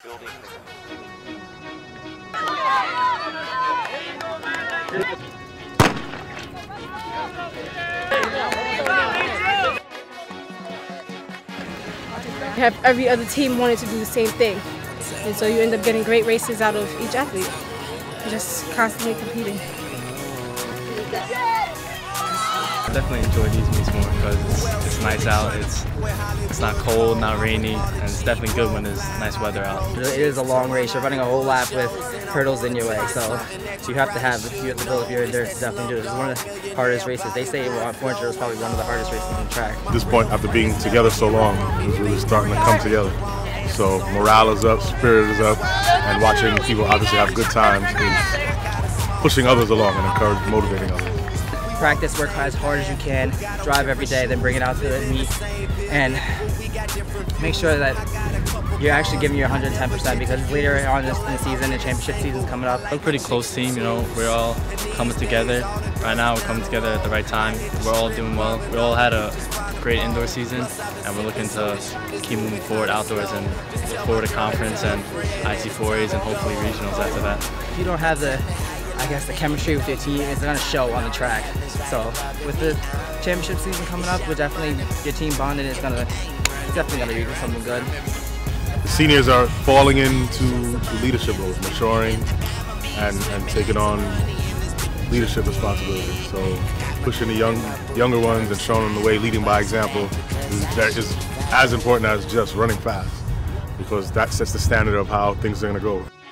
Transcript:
building. Every other team wanted to do the same thing, and so you end up getting great races out of each athlete. Just constantly competing. I definitely enjoy these meets more because it's nice out, it's not cold, not rainy, and it's definitely good when there's nice weather out. It is a long race. You're running a whole lap with hurdles in your way, so you have to build up your endurance to definitely do it. It's one of the hardest races. They say 400 is probably one of the hardest races on the track. At this point, after being together so long, it's really starting to come together. So morale is up, spirit is up, and watching people obviously have good times is pushing others along and motivating others. Practice, work as hard as you can, drive every day, then bring it out to the meet, and make sure that you're actually giving your 110% because later on in the season, the championship season's coming up. We're a pretty close team, you know, we're all coming together. Right now we're coming together at the right time. We're all doing well. We all had a great indoor season and we're looking to keep moving forward outdoors and look forward to conference and IC4As and hopefully regionals after that. If you don't have the chemistry with your team, it's going to show on the track. So with the championship season coming up, your team bonding is definitely going to be something good. The seniors are falling into leadership roles, maturing and taking on leadership responsibilities. So pushing the younger ones and showing them the way, leading by example, is as important as just running fast, because that sets the standard of how things are going to go.